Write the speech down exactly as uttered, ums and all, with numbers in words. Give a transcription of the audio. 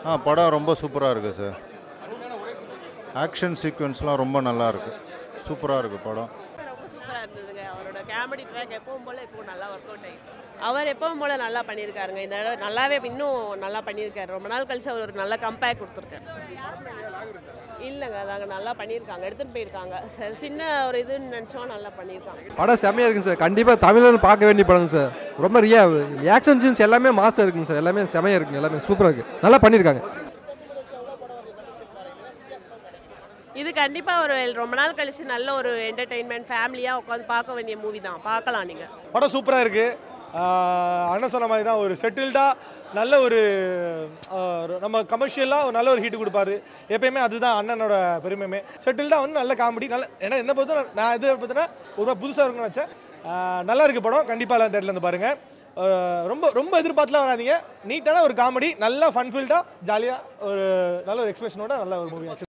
ஆ படம் ரொம்ப சூப்பராக இருக்குது சார். ஆக்ஷன் சீக்வன்ஸ்லாம் ரொம்ப நல்லா இருக்குது. சூப்பராக இருக்குது படம். ரொம்ப சூப்பராக இருந்ததுங்க. அவரோட காமெடி ட்ராக் எப்பவும் போல் இப்போ நல்லா ஒர்க் அவுட் ஆகிடுச்சு. அவர் எப்பவும் போல் நல்லா பண்ணியிருக்காருங்க. இந்த தடவை நல்லாவே இன்னும் நல்லா பண்ணியிருக்காரு. ரொம்ப நாள் கழிச்சு அவர் ஒரு நல்ல கம்பேக் கொடுத்துருக்காரு. இல்லைங்க, அதாங்க நல்லா பண்ணியிருக்காங்க, எடுத்துகிட்டு போயிருக்காங்க. சின்ன ஒரு இதுன்னு நினச்சோம், நல்லா பண்ணியிருக்காங்க. படம் செம்மையாக இருக்குங்க சார். கண்டிப்பாக தமிழில் பார்க்க வேண்டிய படம் சார். ரொம்ப ரியா ஆக்ஷன் சீன்ஸ் எல்லாமே மாசாக இருக்குங்க சார். எல்லாமே செம்மையாக இருக்குங்க. எல்லாமே சூப்பராக இருக்குது. நல்லா பண்ணியிருக்காங்க. இது கண்டிப்பாக ஒரு ரொம்ப நாள் கழிச்சு நல்ல ஒரு என்டர்டெயின்மெண்ட் ஃபேமிலியாக உட்காந்து பார்க்க வேண்டிய மூவி தான். பார்க்கலாம் நீங்கள். படம் சூப்பராக இருக்குது. அண்ணன் சொன்ன மாதிரி தான் ஒரு செட்டில்டாக நல்ல ஒரு நம்ம கமர்ஷியலாக ஒரு நல்ல ஒரு ஹீட்டு கொடுப்பாரு. எப்பயுமே அதுதான் அண்ணனோட பெருமையுமே. செட்டில்டாக வந்து நல்ல காமெடி நல்ல. ஏன்னா என்ன பொறுத்த நான் இது பார்த்தீங்கன்னா ஒரு புதுசாக இருக்குன்னு நினச்சேன். நல்லா இருக்குது படம். கண்டிப்பாக எல்லாம் தேட்டரில் வந்து பாருங்கள். ரொம்ப ரொம்ப எதிர்பார்த்துலாம் வராதிங்க. நீட்டான ஒரு காமெடி, நல்லா ஃபன்ஃபில்டாக ஜாலியாக ஒரு நல்ல ஒரு எக்ஸ்பிரஷனோட நல்ல ஒரு மூவி.